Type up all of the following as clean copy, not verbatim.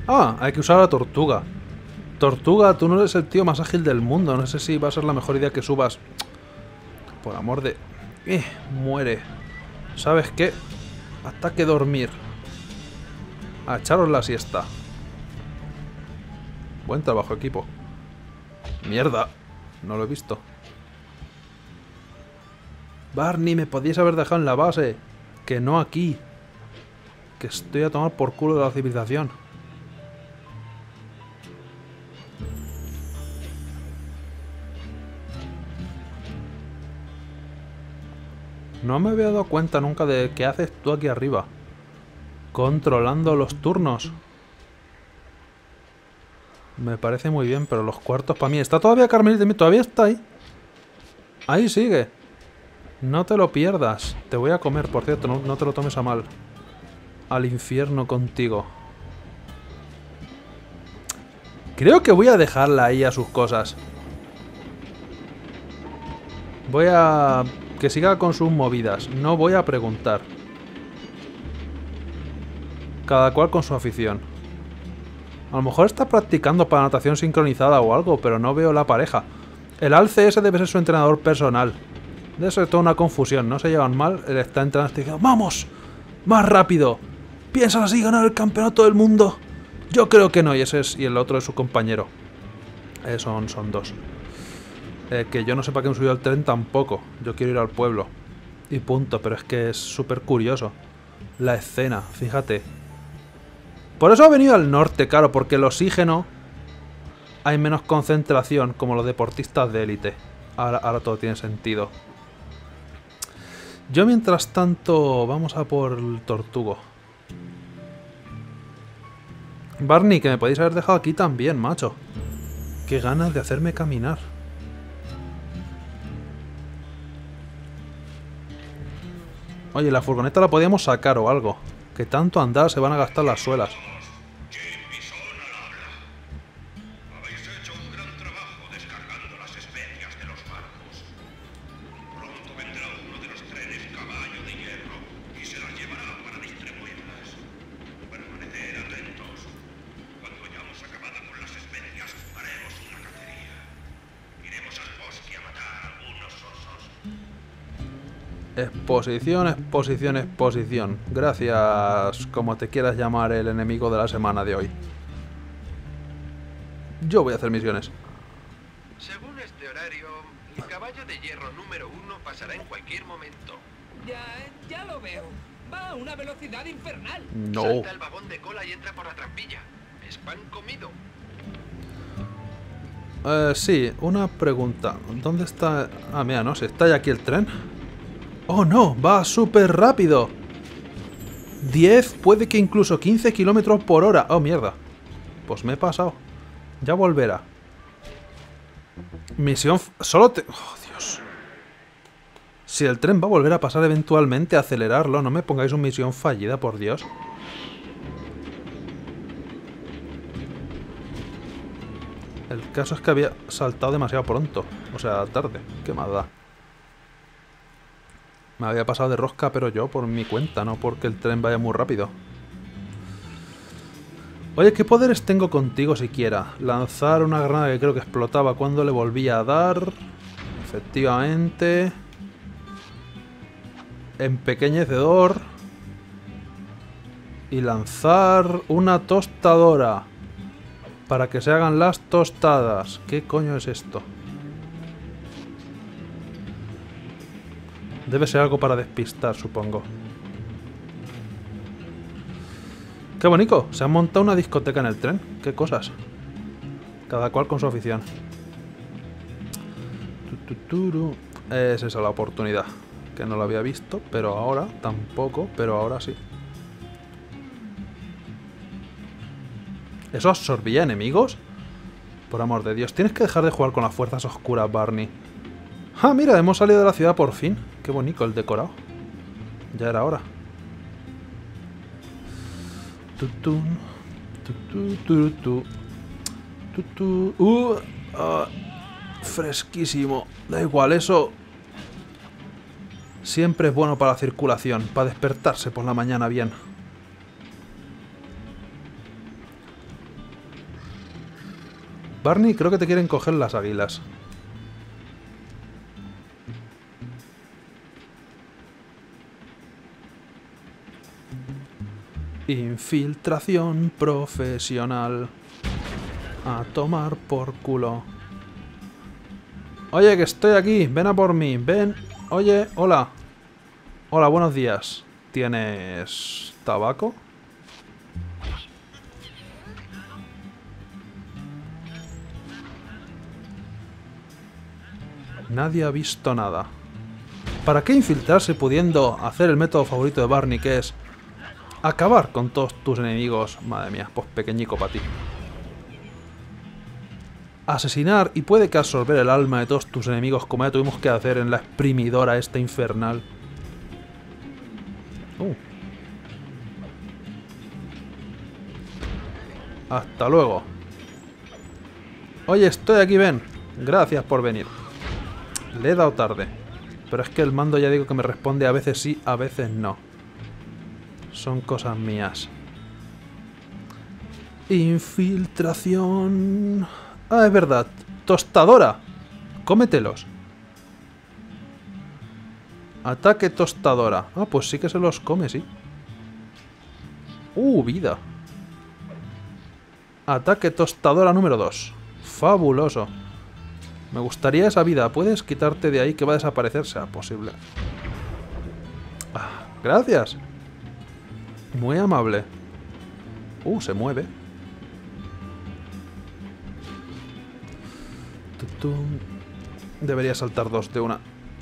Ah, hay que usar a la tortuga. Tortuga, tú no eres el tío más ágil del mundo. No sé si va a ser la mejor idea que subas. Por amor de... muere. ¿Sabes qué? Hasta que dormir. A echaros la siesta. Buen trabajo, equipo. Mierda. No lo he visto. Barney, me podías haber dejado en la base. Que no aquí. Que estoy a tomar por culo de la civilización. No me había dado cuenta nunca de qué haces tú aquí arriba. Controlando los turnos. Me parece muy bien, pero los cuartos para mí... ¿Está todavía Carmelita? ¿Todavía está ahí? Ahí sigue. No te lo pierdas. Te voy a comer, por cierto. No te lo tomes a mal. Al infierno contigo. Creo que voy a dejarla ahí a sus cosas. Voy a... que siga con sus movidas. No voy a preguntar. Cada cual con su afición. A lo mejor está practicando para natación sincronizada o algo, pero no veo la pareja. El alce ese debe ser su entrenador personal. Debe ser toda una confusión, no se llevan mal. Él está entrenando y dice, ¡vamos! ¡Más rápido! ¿Piensas así ganar el campeonato del mundo? Yo creo que no, y ese es, y el otro es su compañero. Son dos. Que yo no sé para qué me subió al tren tampoco. Yo quiero ir al pueblo. Y punto, pero es que es súper curioso. La escena, fíjate. Por eso ha venido al norte, claro, porque el oxígeno... hay menos concentración, como los deportistas de élite. Ahora todo tiene sentido. Yo mientras tanto... vamos a por el tortugo. Barney, que me podéis haber dejado aquí también, macho. Qué ganas de hacerme caminar. Oye, la furgoneta la podíamos sacar o algo. Que tanto andar se van a gastar las suelas. Exposición, exposición, exposición. Gracias, como te quieras llamar el enemigo de la semana de hoy. Yo voy a hacer misiones. Según este horario, el caballo de hierro número 1 pasará en cualquier momento. Ya lo veo. Va a una velocidad infernal. No. Salta el vagón de cola y entra por la trampilla. Es pan comido. Sí, una pregunta. ¿Dónde está...? Ah, mira, no sé. ¿Está ya aquí el tren? ¡Oh, no! ¡Va súper rápido! 10, puede que incluso 15 kilómetros por hora. ¡Oh, mierda! Pues me he pasado. Ya volverá. Misión... Solo te... ¡Oh, Dios! Si el tren va a volver a pasar eventualmente, acelerarlo. No me pongáis una misión fallida, por Dios. El caso es que había saltado demasiado pronto. O sea, tarde. ¿Qué más da? Me había pasado de rosca, pero yo por mi cuenta, no porque el tren vaya muy rápido. Oye, ¿qué poderes tengo contigo siquiera? Lanzar una granada que creo que explotaba cuando le volvía a dar. Efectivamente. Empequeñecedor. Y lanzar una tostadora. Para que se hagan las tostadas. ¿Qué coño es esto? Debe ser algo para despistar, supongo. ¡Qué bonito! Se han montado una discoteca en el tren. ¡Qué cosas! Cada cual con su afición. Es esa la oportunidad. Que no la había visto, pero ahora tampoco, pero ahora sí. ¿Eso absorbía enemigos? Por amor de Dios, tienes que dejar de jugar con las fuerzas oscuras, Barney. ¡Ah, mira! Hemos salido de la ciudad por fin. ¡Qué bonito el decorado! Ya era hora. Fresquísimo. Da igual, eso... siempre es bueno para la circulación, para despertarse por la mañana bien. Barney, creo que te quieren coger las águilas. Infiltración profesional. A tomar por culo. Oye, que estoy aquí. Ven a por mí. Ven. Oye, hola. Hola, buenos días. ¿Tienes tabaco? Nadie ha visto nada. ¿Para qué infiltrarse pudiendo hacer el método favorito de Barney, que es acabar con todos tus enemigos? Madre mía, pues pequeñico para ti. Asesinar y puede que absorber el alma de todos tus enemigos, como ya tuvimos que hacer en la exprimidora esta infernal. Hasta luego. Oye, estoy aquí, ven. Gracias por venir. Le he dado tarde. Pero es que el mando ya digo que me responde a veces sí, a veces no. Son cosas mías. Infiltración... Ah, es verdad. Tostadora. Cómetelos. Ataque tostadora. Ah, pues sí que se los come, sí. Vida. Ataque tostadora número 2. Fabuloso. Me gustaría esa vida. ¿Puedes quitarte de ahí que va a desaparecer? Sea posible. Ah, gracias. Muy amable. Se mueve. Debería saltar dos de una.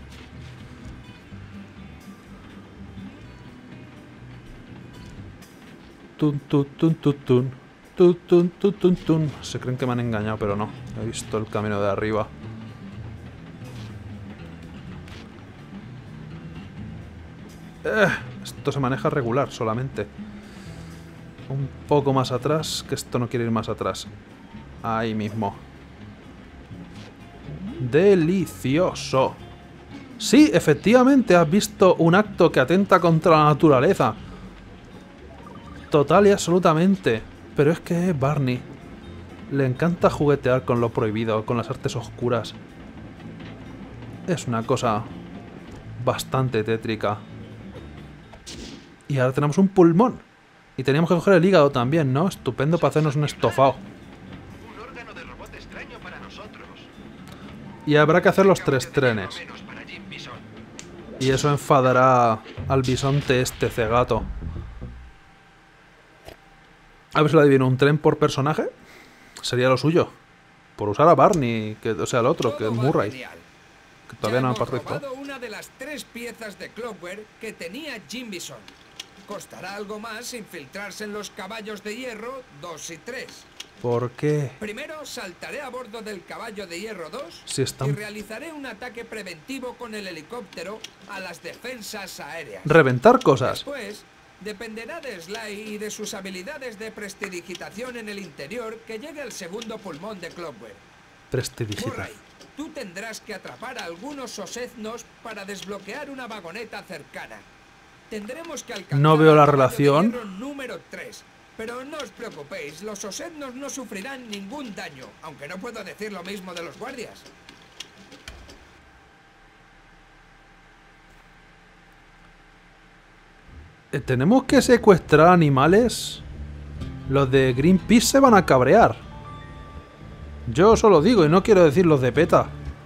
Tun, tun, tun, tun, tun. Tun, tun, tun, tun, tun. Se creen que me han engañado, pero no. He visto el camino de arriba. Esto se maneja regular solamente. Un poco más atrás, que esto no quiere ir más atrás. Ahí mismo. ¡Delicioso! Sí, efectivamente has visto un acto que atenta contra la naturaleza. Total y absolutamente. Pero es que Barney le encanta juguetear con lo prohibido, con las artes oscuras. Es una cosa bastante tétrica. Y ahora tenemos un pulmón. Y teníamos que coger el hígado también, ¿no? Estupendo para hacernos un estofado. Un órgano de robot extraño para nosotros. Y habrá que hacer los 3 trenes. Y eso enfadará al bisonte este cegato. A ver si le adivino, ¿un tren por personaje? Sería lo suyo. Por usar a Barney, que, o sea, el otro, que es Murray. Que todavía no han participado. Una de las 3 piezas de Clockwork que tenía Jim Bison. Costará algo más infiltrarse en los caballos de hierro 2 y 3. ¿Por qué? Primero saltaré a bordo del caballo de hierro 2 Si están... y realizaré un ataque preventivo con el helicóptero a las defensas aéreas. Reventar cosas. Después, dependerá de Sly y de sus habilidades de prestidigitación en el interior que llegue al segundo pulmón de Clockwork. Prestidigitación. Murray, tú tendrás que atrapar a algunos oseznos para desbloquear una vagoneta cercana. Tendremos que alcanzar no veo la el caballo relación. de hierro número 3. Pero no os preocupéis, los oseznos no sufrirán ningún daño, aunque no puedo decir lo mismo de los guardias. ¿Tenemos que secuestrar animales? Los de Greenpeace se van a cabrear. Yo solo digo, y no quiero decir los de PETA.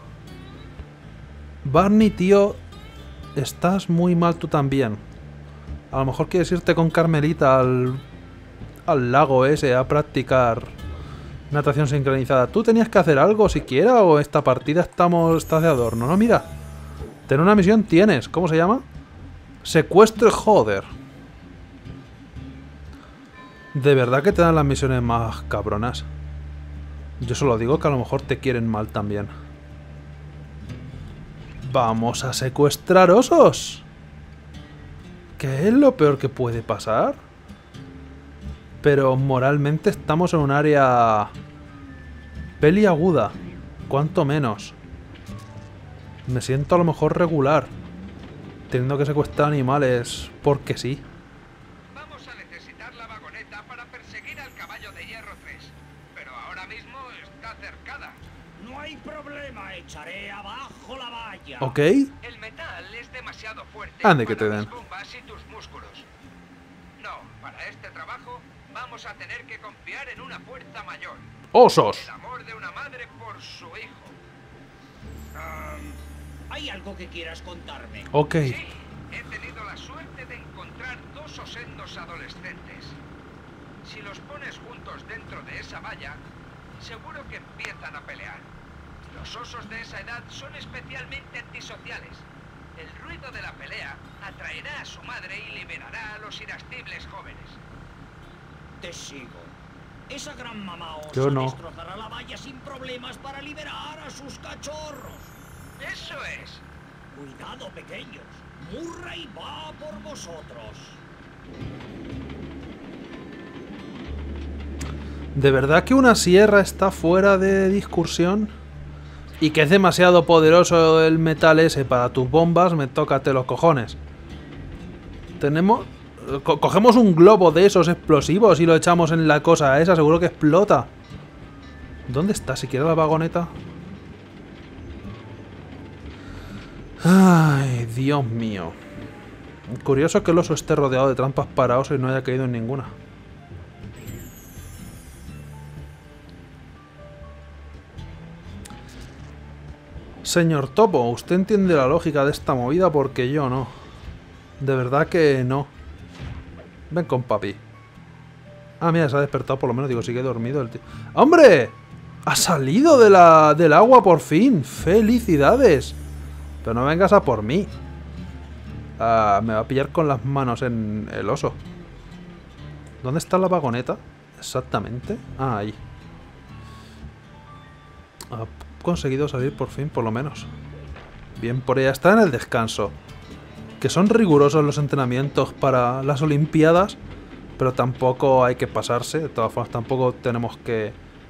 Barney, tío, estás muy mal tú también. A lo mejor quieres irte con Carmelita al lago ese a practicar natación sincronizada. ¿Tú tenías que hacer algo siquiera o esta partida estás de adorno? No, mira. Tener una misión tienes. ¿Cómo se llama? Secuestre, joder. ¿De verdad que te dan las misiones más cabronas? Yo solo digo que a lo mejor te quieren mal también. ¡Vamos a secuestrar osos! ¿Qué es lo peor que puede pasar? Pero moralmente estamos en un área peliaguda. Cuanto menos. Me siento a lo mejor regular. Teniendo que secuestrar animales porque sí. Vamos a necesitar la vagoneta para perseguir al caballo de hierro 3. pero ahora mismo está cercada. No hay problema, echaré abajo la valla. Ok. El metal es demasiado fuerte Ande que te para den. mis bombas y tus músculos. No, para este trabajo vamos a tener que confiar en una fuerza mayor. ¡Osos! El amor de una madre por su hijo. ¿Hay algo que quieras contarme? Ok. Sí, he tenido la suerte de encontrar dos osendos adolescentes. Si los pones juntos dentro de esa valla, seguro que empiezan a pelear. Los osos de esa edad son especialmente antisociales. El ruido de la pelea atraerá a su madre y liberará a los irascibles jóvenes. Te sigo. Esa gran mamá osa Yo no. destrozará la valla sin problemas para liberar a sus cachorros. ¡Eso es! Cuidado, pequeños. Murray va por vosotros. ¿De verdad que una sierra está fuera de discusión? Y que es demasiado poderoso el metal ese para tus bombas, me tócate los cojones. Tenemos... cogemos un globo de esos explosivos y lo echamos en la cosa esa, seguro que explota. ¿Dónde está siquiera la vagoneta? Ay, Dios mío. Curioso que el oso esté rodeado de trampas para oso y no haya caído en ninguna. Señor Topo, usted entiende la lógica de esta movida porque yo no. De verdad que no. Ven con papi. Ah, mira, se ha despertado por lo menos. Digo, sigue dormido el tío. ¡Hombre! ¡Ha salido del agua por fin! ¡Felicidades! Pero no vengas a por mí. Ah, me va a pillar con las manos en el oso. ¿Dónde está la vagoneta? Exactamente. Ah, ahí. Ha conseguido salir por fin, por lo menos. Bien, por ella está en el descanso. Que son rigurosos los entrenamientos para las Olimpiadas, pero tampoco hay que pasarse. De todas formas, tampoco tenemos que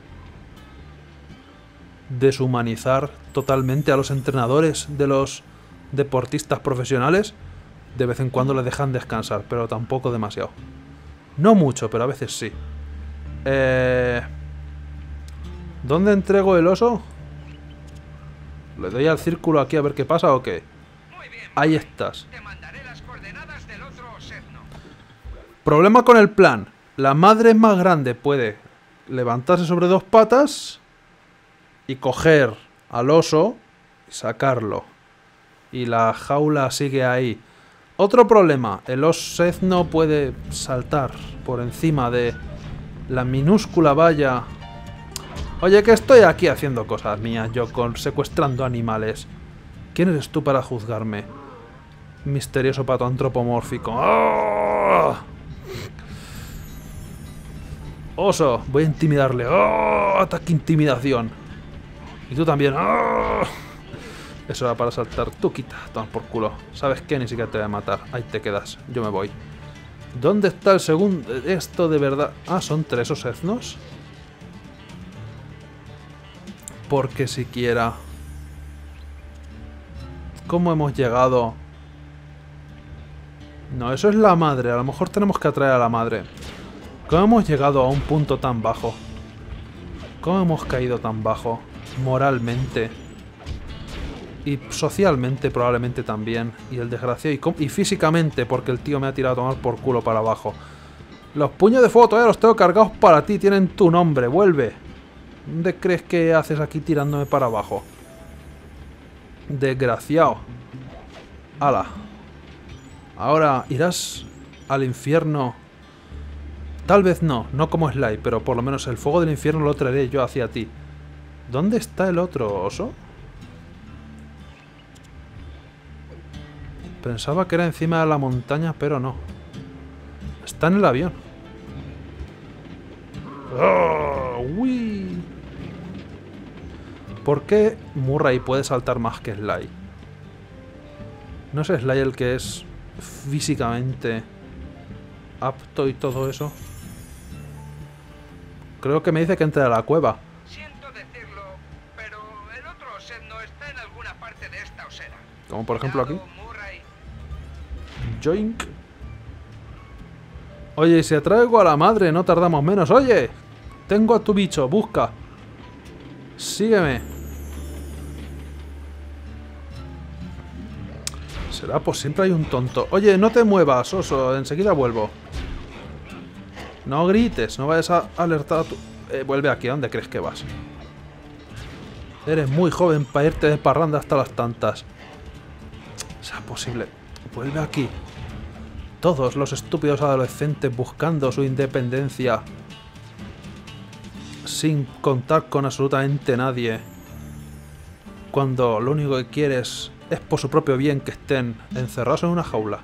deshumanizar totalmente a los entrenadores de los deportistas profesionales. De vez en cuando les dejan descansar, pero tampoco demasiado. No mucho, pero a veces sí. ¿Dónde entrego el oso? ¿Le doy al círculo aquí a ver qué pasa o qué? Muy bien, Ahí estás. te mandaré las coordenadas del otro osedno. Problema con el plan. La madre es más grande, puede levantarse sobre dos patas y coger al oso y sacarlo. Y la jaula sigue ahí. Otro problema, el osedno puede saltar por encima de la minúscula valla. Oye, que estoy aquí haciendo cosas mías, yo secuestrando animales. ¿Quién eres tú para juzgarme? Misterioso pato antropomórfico. ¡Oh! Oso, voy a intimidarle. ¡Oh! Ataque intimidación. Y tú también. ¡Oh! Eso era para saltar. Tú quita, toma por culo. ¿Sabes qué? Ni siquiera te voy a matar. Ahí te quedas. Yo me voy. ¿Dónde está el segundo? Esto de verdad... Ah, ¿son 3 osednos? Porque siquiera... ¿Cómo hemos llegado? No, eso es la madre. A lo mejor tenemos que atraer a la madre. ¿Cómo hemos llegado a un punto tan bajo? ¿Cómo hemos caído tan bajo? Moralmente. Y socialmente probablemente también. Y el desgraciado. Y físicamente, porque el tío me ha tirado a tomar por culo para abajo. Los puños de fuego todavía los tengo cargados para ti. Tienen tu nombre. Vuelve. ¿Dónde crees que haces aquí tirándome para abajo? Desgraciado. Ala. Ahora irás al infierno. Tal vez no, no como Sly, pero por lo menos el fuego del infierno lo traeré yo hacia ti. ¿Dónde está el otro oso? Pensaba que era encima de la montaña, pero no. Está en el avión. ¡Oh! ¡Uy! ¿Por qué Murray puede saltar más que Sly? ¿No es Sly el que es físicamente apto y todo eso? Creo que me dice que entre a la cueva. Siento decirlo, pero el otro osedno está en alguna parte de esta osera. Como por ejemplo aquí. Cuidado, Murray. Joink. Oye, si atraigo a la madre, no tardamos menos. ¡Oye! Tengo a tu bicho, busca. Sígueme. ¿Será? Pues siempre hay un tonto. Oye, no te muevas, oso. Enseguida vuelvo. No grites, no vayas a alertar a tu... vuelve aquí, ¿a dónde crees que vas? Eres muy joven para irte de parranda hasta las tantas. ¿Será posible? Vuelve aquí. Todos los estúpidos adolescentes buscando su independencia. Sin contar con absolutamente nadie. Cuando lo único que quieres es por su propio bien que estén encerrados en una jaula.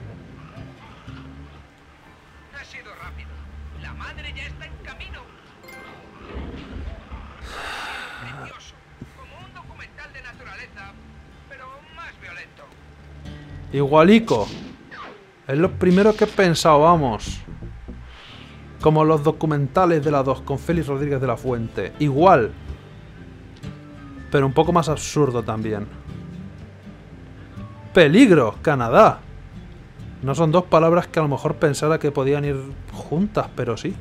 Ha sido rápido. La madre ya está en camino. Precioso. Como un documental de naturaleza, pero más violento. Igualico. Es lo primero que he pensado, vamos. Como los documentales de la 2 con Félix Rodríguez de la Fuente. Igual. Pero un poco más absurdo también. Peligro, Canadá. No son dos palabras que a lo mejor pensara que podían ir juntas, pero sí.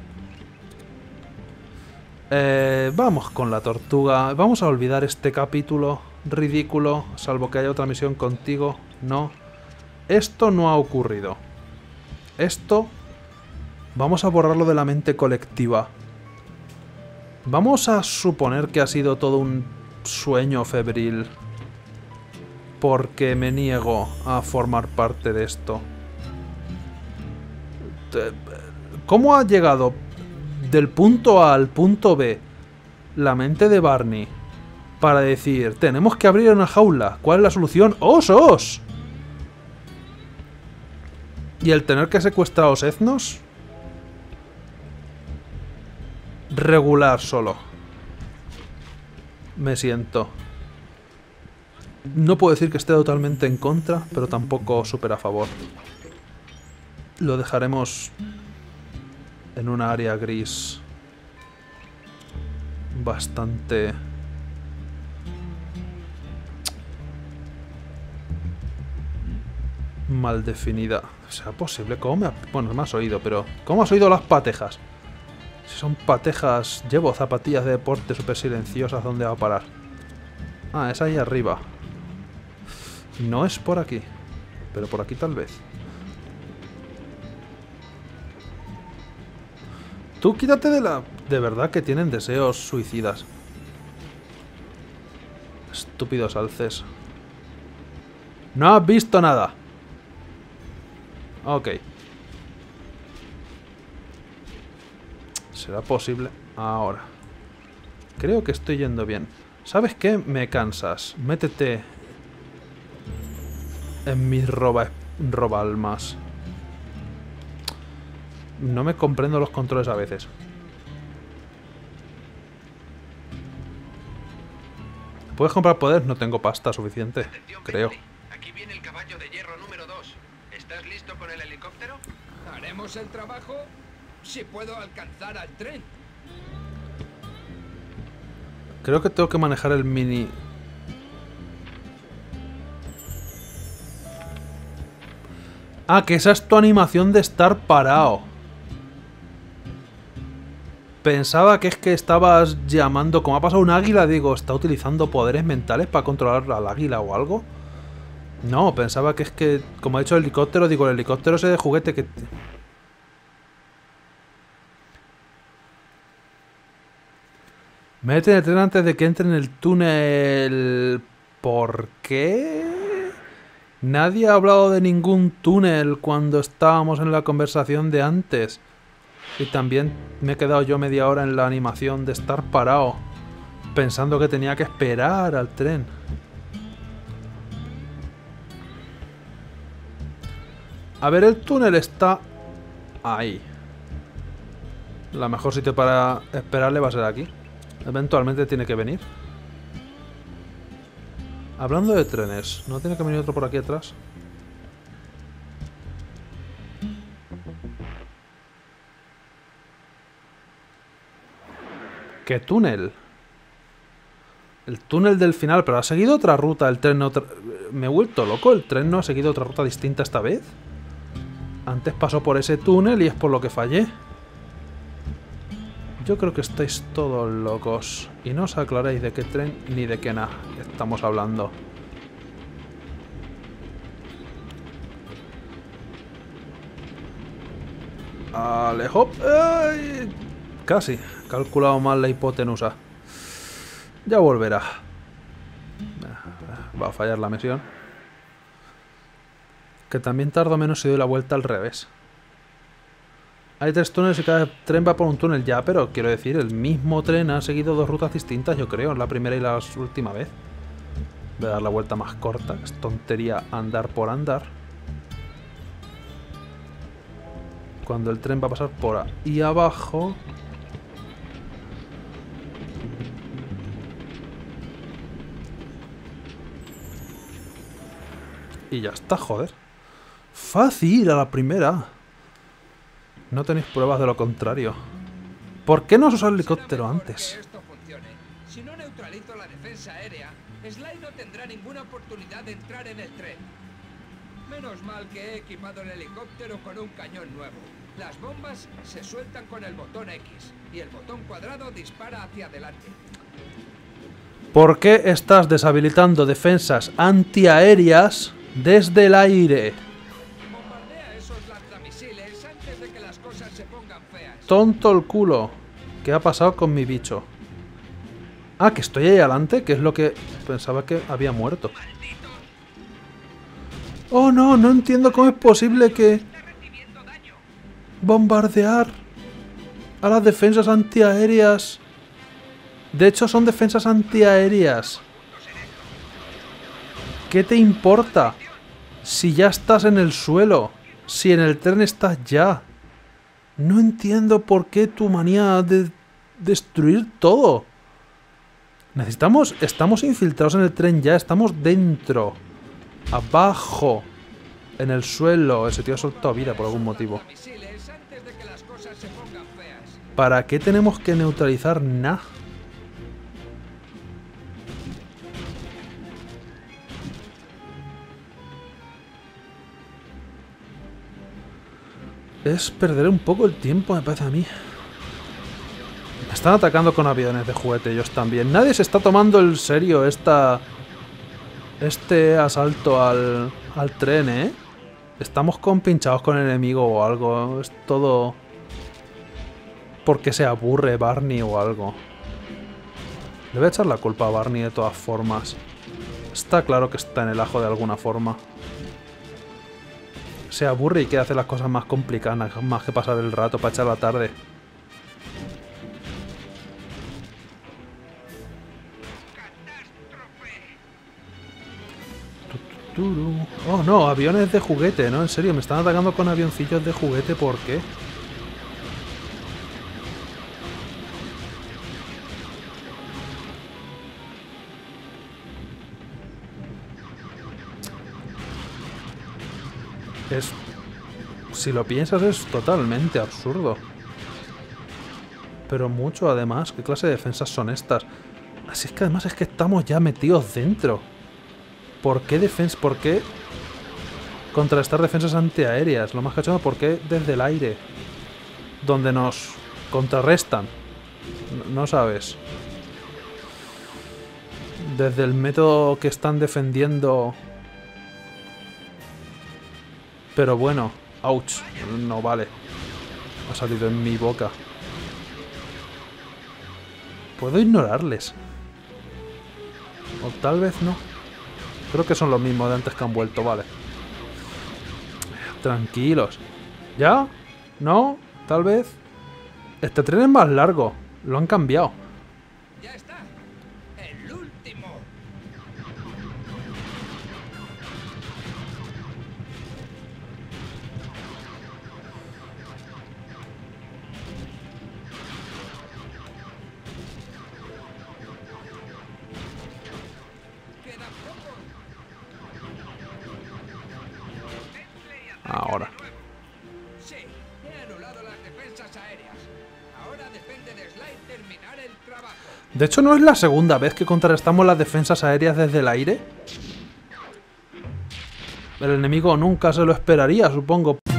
Vamos con la tortuga. Vamos a olvidar este capítulo ridículo, salvo que haya otra misión contigo. No. Esto no ha ocurrido. Esto... Vamos a borrarlo de la mente colectiva. Vamos a suponer que ha sido todo un sueño febril. Porque me niego a formar parte de esto. ¿Cómo ha llegado del punto A al punto B la mente de Barney para decir, tenemos que abrir una jaula? ¿Cuál es la solución? ¡Osos! ¿Y el tener que secuestrar a los etnos? Regular solo. Me siento. No puedo decir que esté totalmente en contra, pero tampoco súper a favor. Lo dejaremos en una área gris bastante... mal definida. ¿Será posible? ¿Cómo me ha... Bueno, me has oído, pero... ¿Cómo has oído las patejas? Si son patejas... Llevo zapatillas de deporte súper silenciosas. ¿Dónde va a parar? Ah, es ahí arriba. No es por aquí. Pero por aquí tal vez. Tú quítate de la... De verdad que tienen deseos suicidas. Estúpidos alces. No has visto nada. Ok. ¿Será posible? Ahora. Creo que estoy yendo bien. ¿Sabes qué? Me cansas. Métete en mis robalmas. No me comprendo los controles a veces. ¿Puedes comprar poder? No tengo pasta suficiente, Atención, creo. Bentley. Aquí viene el caballo de hierro número 2. ¿Estás listo con el helicóptero? ¿Haremos el trabajo? Si puedo alcanzar al tren. Creo que tengo que manejar el mini... Ah, que esa es tu animación de estar parado. Pensaba que es que estabas llamando... Como ha pasado un águila, digo, ¿está utilizando poderes mentales para controlar al águila o algo? No, pensaba que es que... Como ha dicho el helicóptero, digo, el helicóptero ese de juguete que... Mete en el tren antes de que entre en el túnel... ¿Por qué? Nadie ha hablado de ningún túnel cuando estábamos en la conversación de antes. Y también me he quedado yo media hora en la animación de estar parado, pensando que tenía que esperar al tren. A ver, el túnel está ahí. El mejor sitio para esperarle va a ser aquí. Eventualmente tiene que venir. Hablando de trenes, ¿no tiene que venir otro por aquí atrás? ¿Qué túnel? El túnel del final, pero ha seguido otra ruta. El tren no... Me he vuelto loco. ¿El tren no ha seguido otra ruta distinta esta vez? Antes pasó por ese túnel y es por lo que fallé. Yo creo que estáis todos locos. Y no os aclaréis de qué tren ni de qué nada estamos hablando. Alejo. ¡Ay! Casi. He calculado mal la hipotenusa. Ya volverá. Va a fallar la misión. Que también tardo menos si doy la vuelta al revés. Hay 3 túneles y cada tren va por un túnel ya, pero quiero decir, el mismo tren ha seguido 2 rutas distintas, yo creo, la primera y la última vez. Voy a dar la vuelta más corta, es tontería andar por andar. Cuando el tren va a pasar por ahí abajo... Y ya está, joder. Fácil, a la primera. No tenéis pruebas de lo contrario. ¿Por qué no os usado el helicóptero antes? Que esto funcione. Si no neutralizo la defensa aérea, Sly no tendrá ninguna oportunidad de entrar en el tren. Menos mal que he equipado el helicóptero con un cañón nuevo. Las bombas se sueltan con el botón X y el botón cuadrado dispara hacia adelante. ¿Por qué estás deshabilitando defensas antiaéreas desde el aire? Bombardea esos lanzamisiles antes de que las cosas se pongan feas. Tonto el culo. ¿Qué ha pasado con mi bicho? Ah, que estoy ahí adelante, que es lo que pensaba que había muerto. Oh no, no entiendo cómo es posible que... bombardear a las defensas antiaéreas. De hecho, son defensas antiaéreas. ¿Qué te importa? Si ya estás en el suelo. Si en el tren estás ya. No entiendo por qué tu manía de destruir todo. Necesitamos... Estamos infiltrados en el tren ya. Estamos dentro. Abajo. En el suelo. Ese tío ha soltado vida por algún motivo. ¿Para qué tenemos que neutralizar nada? Es perder un poco el tiempo, me parece a mí. Me están atacando con aviones de juguete, ellos también. Nadie se está tomando en serio este asalto al tren, ¿eh? Estamos compinchados con el enemigo o algo. Es todo... porque se aburre Barney o algo. Le voy a echar la culpa a Barney de todas formas. Está claro que está en el ajo de alguna forma. Se aburre y quiere hacer las cosas más complicadas, más que pasar el rato para echar la tarde. Oh no, aviones de juguete, ¿no? En serio, me están atacando con avioncillos de juguete, ¿por qué? Si lo piensas, es totalmente absurdo. Pero mucho, además. ¿Qué clase de defensas son estas? Así es que además es que estamos ya metidos dentro. ¿Por qué ¿Por qué contrarrestar defensas antiaéreas? Lo más cachondo, ¿por qué desde el aire? Donde nos contrarrestan. No sabes. Desde el método que están defendiendo... Pero bueno, ouch, no vale. Ha salido en mi boca. Puedo ignorarles. O tal vez no. Creo que son los mismos de antes que han vuelto, vale. Tranquilos. ¿Ya? ¿No? Tal vez. Este tren es más largo. Lo han cambiado. Ya está. El último. Ahora. Sí, he anulado las defensas aéreas. Ahora depende de Sly terminar el trabajo. De hecho, ¿no es la segunda vez que contrarrestamos las defensas aéreas desde el aire? El enemigo nunca se lo esperaría, supongo.